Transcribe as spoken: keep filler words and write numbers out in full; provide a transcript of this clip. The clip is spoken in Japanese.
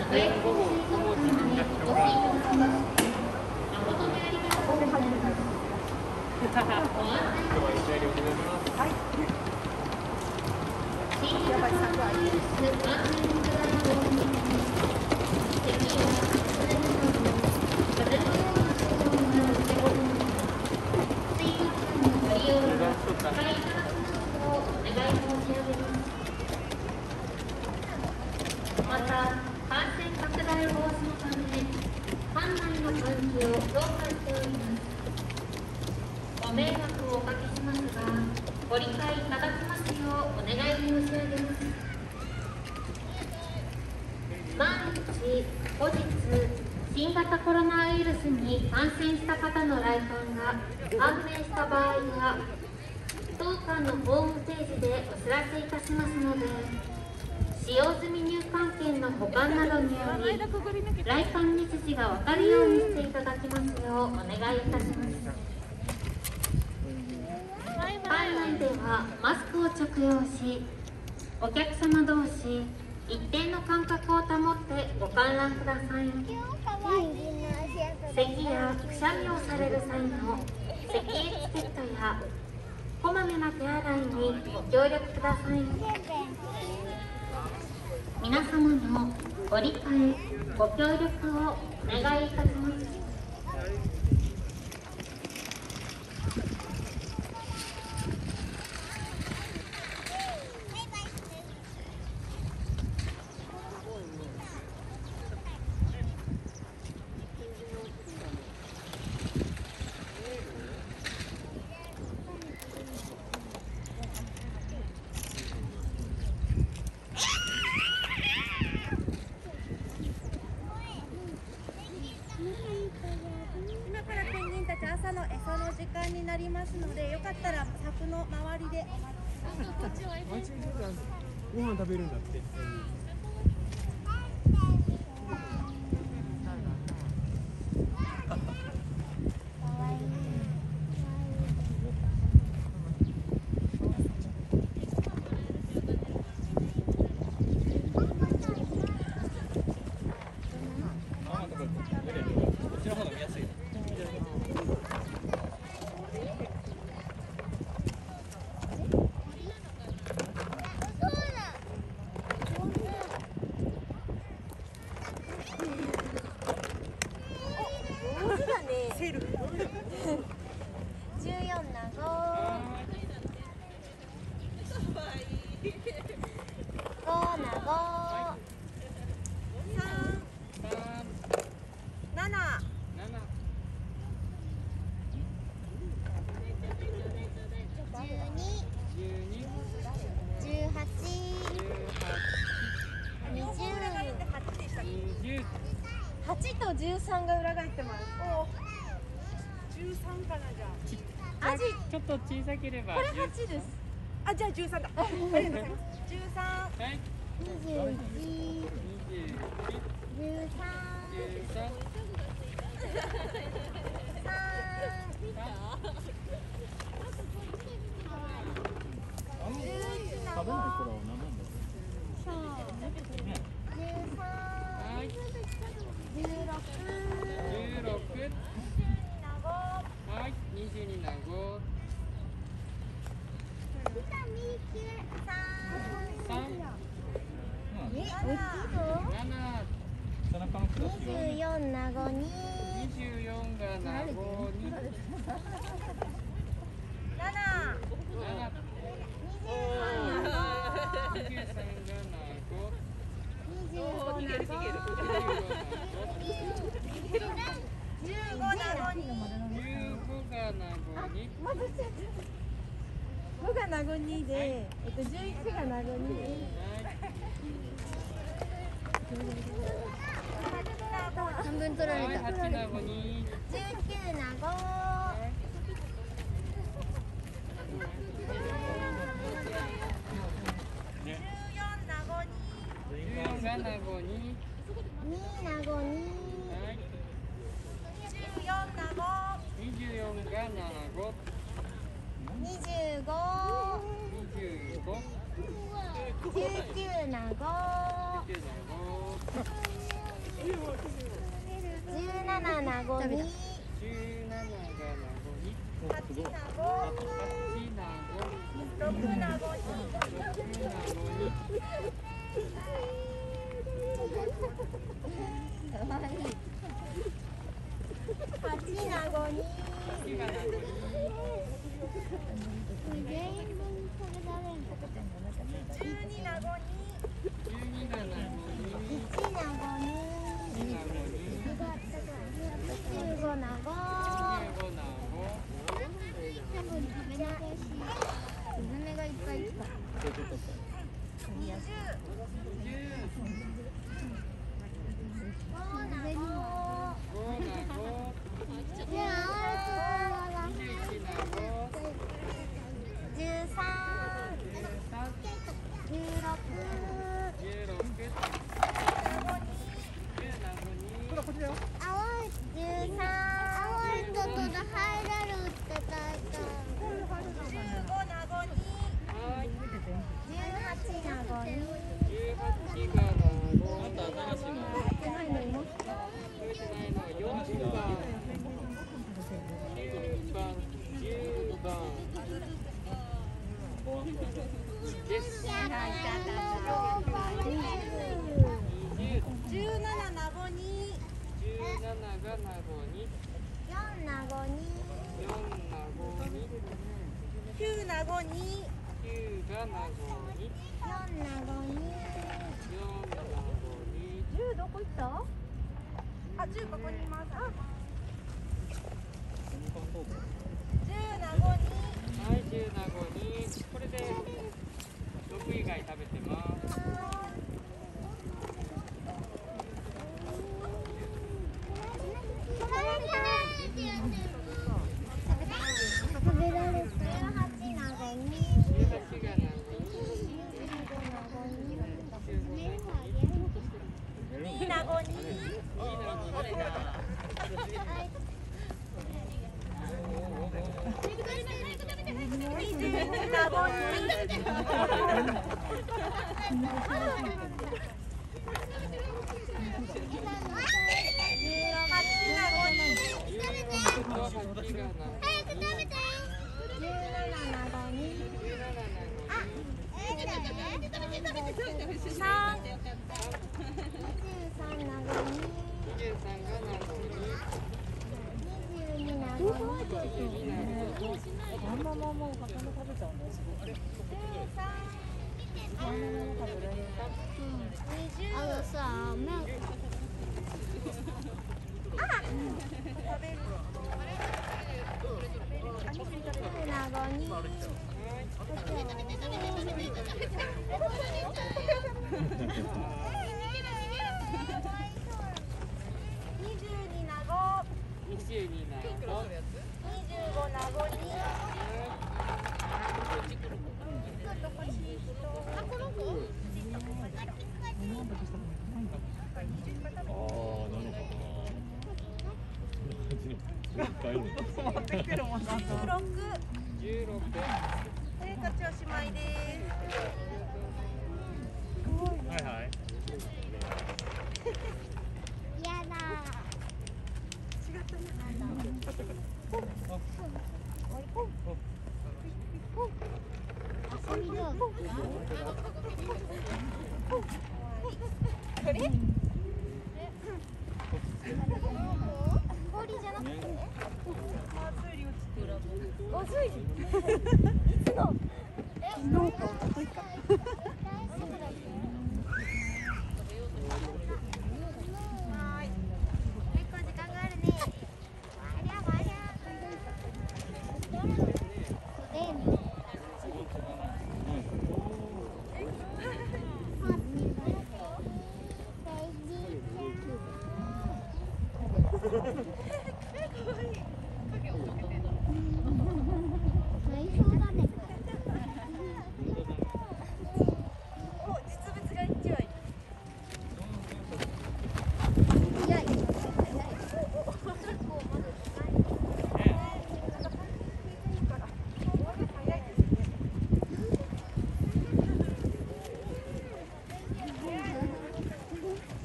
また、感染拡大防止のため、館内の換気を強化しております。ご迷惑をおかけしますが、ご理解いただきますようお願い申し上げます。万一、後日、新型コロナウイルスに感染した方の来館が判明した場合は、当館のホームページでお知らせいたしますので、使用済み入館券の保管などにより、来館日時が分かるようにしていただきますようお願いいたします。館内ではマスクを着用し、お客様同士一定の間隔を保ってご観覧ください。咳やくしゃみをされる際の咳エチケットやこまめな手洗いにご協力ください。皆様のご理解、ご協力をお願いいたします。 朝の餌の時間になりますので、よかったら柵の周りで。 ご飯食べるんだって。 十四なご。五なご。三。七。十八。八と十三が裏返ってます。 十三かなじゃあ。アジちょっと小さければ。 これ八です。 あ。あ、じゃあ十三だ。ありがとうございます。十三。 はい。 二十一。十三。 十三。 食べない子らは何なんだろう。そう。十三。 はい。 十六。 十六。はい、二十二なご。三。 二十四なごに。 二十四がなごに。 七。 七。二十三がなご。 二十五なご。十五なごに。 十五がなごに。 五がなごにで、えっと十一がなごに。半分取られた。 八なごに。 十九なご。十四なごに。 十四がなごに。 二なごに。十四なご。 二十四がなご。 二十五。 二十五。 十九なご。 十九なご。 なななごに、 十七がなごに、 八なご、 八なご、 六なごに、 六なごに、 八なごに、 八がなごに、 全員分食べられんか十二なごに、 十二がなごに、 一なごに、 一なごに、 十五なご、 十五なご、 多分食べなこしスズメがいっぱい来た。 二十、 十、 五なご、 五なご、 じゃあ二十一なご、 十三、 十三、 十六、 十六、十なごに、 青い十三、青い人と入れるって大体。 十五なごに、 はい、 十八なごに、 十八がなご、あと新しいの。 ないのいますか？ 覚えてないの、四番、九番、十番です。 やだやだ。 二十、 十七なごに、 十七がなごに、 四なごに、 四なごに、 九なごに、 九がなごに、 四なごに。 四なごに、 十どこ行った？ あ、十ここにいます。あ、十なごに、 はい、十なごに、これで六以外食べてます。 食べられる。十八なごに、 十八がなごに、 二なごに、二十なごに、八なごに、 十八がなごに、 十七なごに、 十七なごに、 三、 十三なごに、 二十三がなごに、 二十二なごに、 二十二なごに、 あのさ、麺なごに、 二十二なご、 二十二なご、 二十五なごに、十六、 十六、 それたちおしまいです。 はいはい。 やだ。 違ったね。 遊び道具。 これ？ 氷じゃなくてね。 マズリ落ちてる。 ご水いつの？え、昨日か一昨日か。 はい。 結構時間があるね。ありゃありゃ。で、